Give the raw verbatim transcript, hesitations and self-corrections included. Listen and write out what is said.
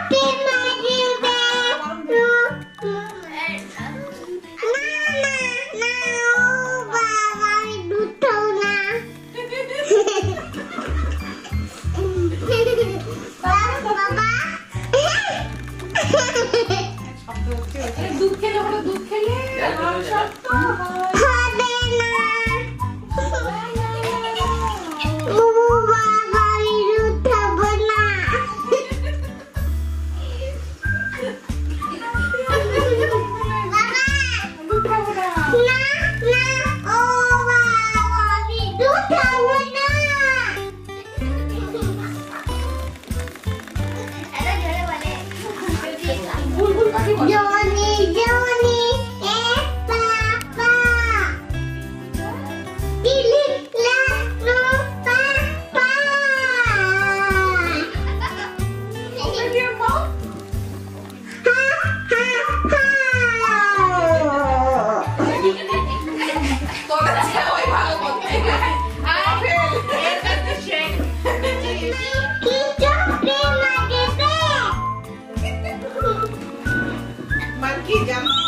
दूध खेले बड़ा दूध खेले Johnny, Johnny, eh papa. Pilih lalu papa. Dia mau? Ha ha ha. Toda cewek banget kontennya. Apel, это чек. Kita terima kasih. Monkey jump.